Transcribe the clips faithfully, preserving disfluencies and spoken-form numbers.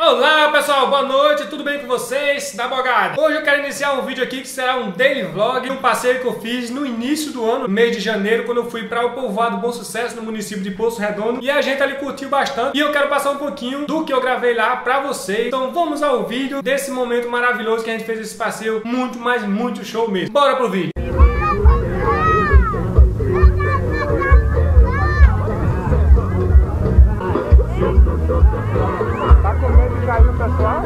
Olá pessoal, boa noite, tudo bem com vocês? Da Bogada. Hoje eu quero iniciar um vídeo aqui que será um daily vlog, um passeio que eu fiz no início do ano, no mês de janeiro, quando eu fui para o povoado Bom Sucesso, no município de Poço Redondo, e a gente ali curtiu bastante, e eu quero passar um pouquinho do que eu gravei lá pra vocês. Então vamos ao vídeo desse momento maravilhoso que a gente fez esse passeio, muito, mas muito show mesmo. Bora pro vídeo! Tá com medo de cair o pessoal?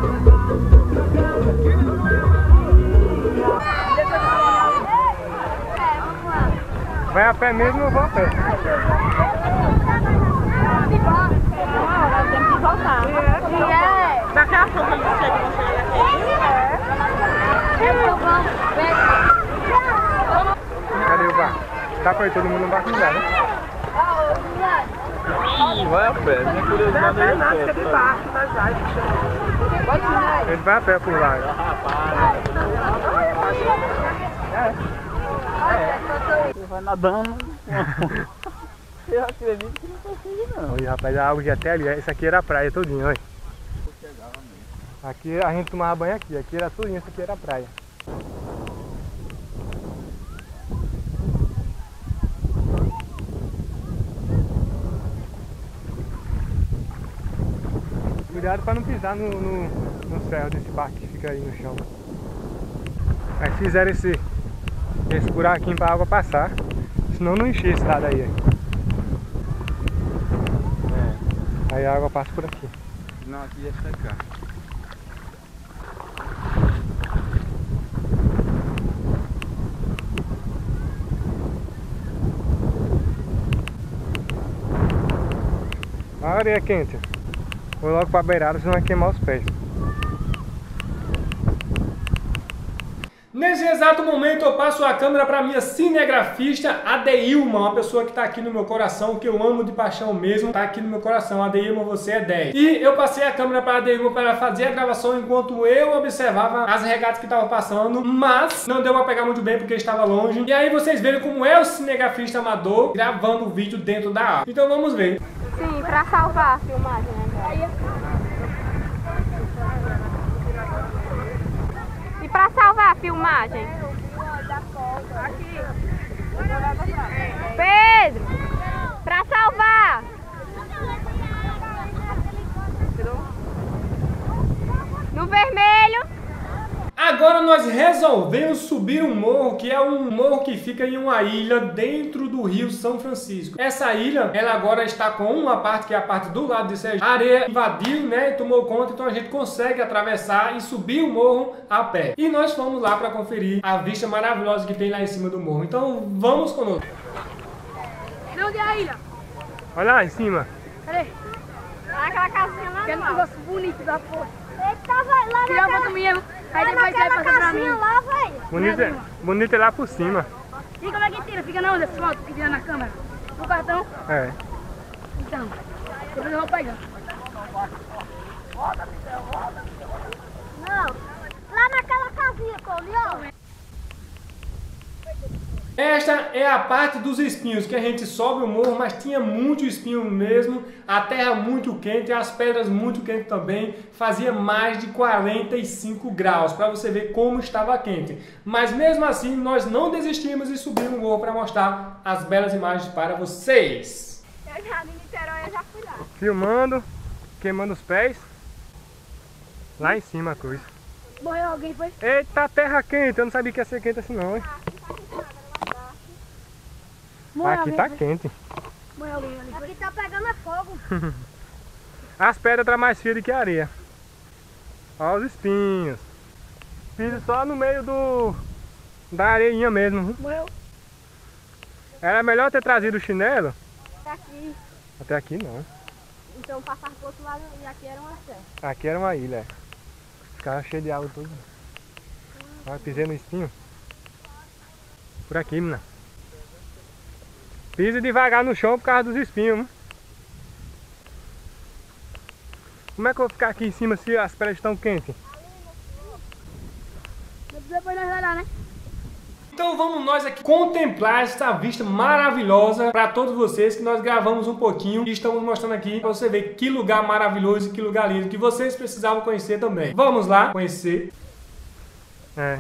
Vai a pé mesmo ou vou a pé? Tem que voltar. É. Daqui a pouco ele chega, você Cadê o bar? Tá com aí todo mundo no barco já, né? Vai a pé, minha curiosidade é nada, fica debaixo da jade. Ele vai a pé por lá. Você vai nadando. Eu acredito que não consigo não. Olha, rapaz, a água já até ali. Essa aqui era a praia todinha, olha. Aqui a gente tomava banho aqui. Aqui era todinha, essa aqui era a praia. Cuidado para não pisar no, no, no ferro desse barco que fica aí no chão. Aí fizeram esse, esse buraquinho para a água passar, senão não encher esse lado aí. É. Aí a água passa por aqui. Não, aqui ia secar. A areia é quente. Vou logo para a beirada, senão vai queimar os pés. Nesse exato momento eu passo a câmera para minha cinegrafista Adeilma, uma pessoa que está aqui no meu coração, que eu amo de paixão mesmo, está aqui no meu coração. Adeilma, você é dez. E eu passei a câmera para a Adeilma para ela fazer a gravação enquanto eu observava as regatas que estavam passando, mas não deu para pegar muito bem porque estava longe. E aí vocês veem como é o cinegrafista amador gravando o vídeo dentro da água. Então vamos ver. Sim, pra salvar a filmagem, né? E pra salvar a filmagem? Pedro! Pra salvar! No vermelho! Agora nós resolvemos subir um morro, que é um morro que fica em uma ilha dentro do Rio São Francisco. Essa ilha, ela agora está com uma parte, que é a parte do lado de Sergipe. A areia invadiu, né, e tomou conta, então a gente consegue atravessar e subir o morro a pé. E nós fomos lá para conferir a vista maravilhosa que tem lá em cima do morro. Então vamos conosco. Onde é a ilha? Olha lá em cima. Cadê? Lá naquela casinha lá. Que negócio bonito da porra. Eita, vai lá naquela... foto mesmo. Aí depois vai passar pra mim. Lá, velho. Bonito, é, bonito é lá por cima. E como é que tira? Fica na onda essa foto que tira na câmera? No cartão? É. Então, depois eu vou pegar. Não, lá naquela casinha, Paulinho. Esta é a parte dos espinhos, que a gente sobe o morro, mas tinha muito espinho mesmo, a terra muito quente, as pedras muito quentes também, fazia mais de quarenta e cinco graus, para você ver como estava quente. Mas mesmo assim, nós não desistimos e subimos o morro para mostrar as belas imagens para vocês. Eu já, no Niterói, eu já fui lá. Filmando, queimando os pés. Lá em cima a cruz. Morreu alguém, foi? Eita, terra quente, eu não sabia que ia ser quente assim não, hein? Morreu Aqui alguém, tá foi? quente. Morreu alguém ali, foi? Aqui tá pegando fogo. As pedras estão mais frias do que a areia. Olha os espinhos. Piso só no meio do da areinha mesmo. Viu? Morreu. Era melhor ter trazido o chinelo. Tá aqui. Até aqui não. Então passar pro outro lado e aqui era uma serra. Aqui era uma ilha. Ficava cheio de água tudo. Olha, pisei no espinho. Por aqui, menina. Pisa devagar no chão por causa dos espinhos. Hein? Como é que eu vou ficar aqui em cima se as pedras estão quentes? Depois nós vai lá, né? Então vamos nós aqui contemplar essa vista maravilhosa para todos vocês, que nós gravamos um pouquinho e estamos mostrando aqui para você ver que lugar maravilhoso e que lugar lindo que vocês precisavam conhecer também. Vamos lá conhecer. É.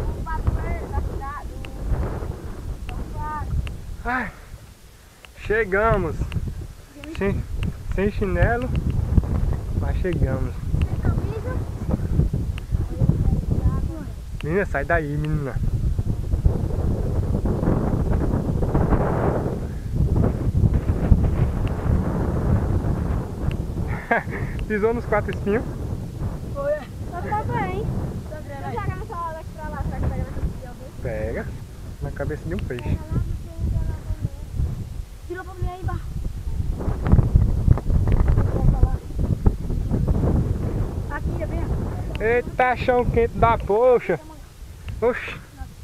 Ai, chegamos. Sem, sem chinelo, mas chegamos. Menina, sai daí, menina. Pisou nos quatro espinhos. Foi. Tá bem. Vou jogar nessa hora aqui pra lá, será que pega na cabeça de alguém? Pega na cabeça de um peixe. Tira pra mim aí embaixo. Aqui, é bem. Eita, chão quente da poxa. Oxi.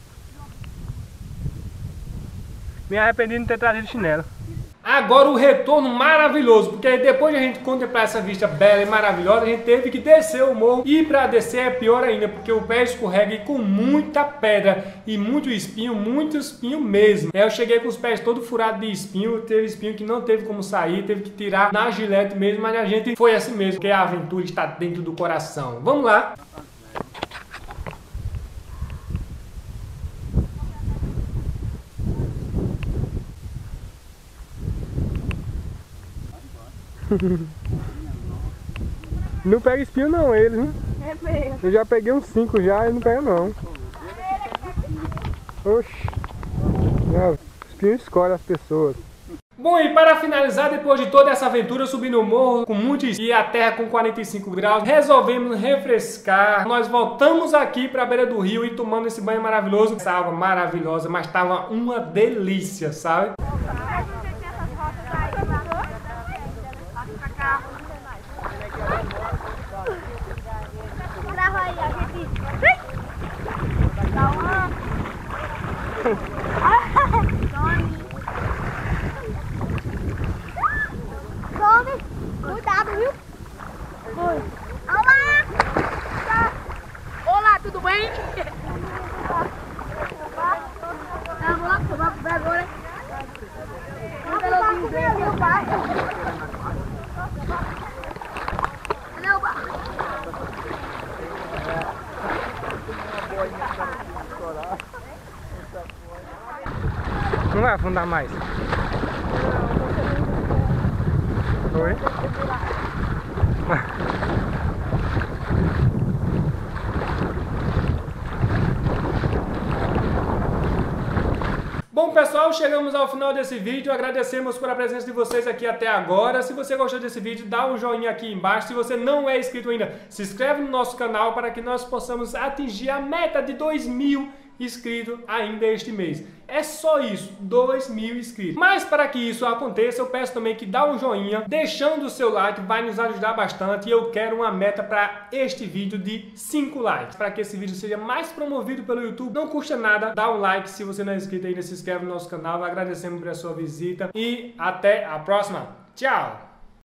Me arrependi de não ter trazido chinelo. Agora o retorno maravilhoso, porque depois de a gente contemplar essa vista bela e maravilhosa, a gente teve que descer o morro. E para descer é pior ainda, porque o pé escorrega e com muita pedra e muito espinho, muito espinho mesmo. É, eu cheguei com os pés todo furados de espinho, teve espinho que não teve como sair, teve que tirar na gilete mesmo, mas a gente foi assim mesmo, porque a aventura está dentro do coração. Vamos lá! Não pega espinho não, eles, né? É mesmo. Eu já peguei uns cinco já, ele não pega não. Oxi. Não, espinho escolhe as pessoas. Bom, e para finalizar, depois de toda essa aventura, subindo o morro com muito espinho e a terra com quarenta e cinco graus, resolvemos refrescar. Nós voltamos aqui para a beira do rio e tomando esse banho maravilhoso. Essa água maravilhosa, mas estava uma delícia, sabe? Grava aí, a gente... Dá uma... Some! Cuidado, viu? Foi. Olá! Olá, tudo bem? Tá bom, vamos ver agora. Vamos ver o barco. Cadê o barco? Não vai afundar mais. Oi? Bom pessoal, chegamos ao final desse vídeo, agradecemos por a presença de vocês aqui até agora. Se você gostou desse vídeo, dá um joinha aqui embaixo. Se você não é inscrito ainda, se inscreve no nosso canal para que nós possamos atingir a meta de dois mil inscritos ainda este mês. É só isso, dois mil inscritos. Mas para que isso aconteça, eu peço também que dá um joinha, deixando o seu like, vai nos ajudar bastante. E eu quero uma meta para este vídeo de cinco likes, para que esse vídeo seja mais promovido pelo YouTube. Não custa nada, dá um like. Se você não é inscrito ainda, se inscreve no nosso canal. Agradecemos por a sua visita e até a próxima. Tchau!